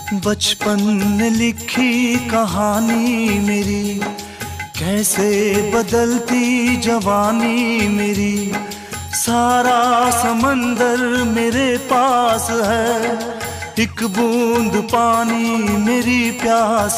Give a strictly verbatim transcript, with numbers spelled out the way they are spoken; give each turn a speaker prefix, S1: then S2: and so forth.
S1: बचपन ने लिखी कहानी मेरी, कैसे बदलती जवानी मेरी। सारा समंदर मेरे पास है, एक बूंद पानी मेरी प्यास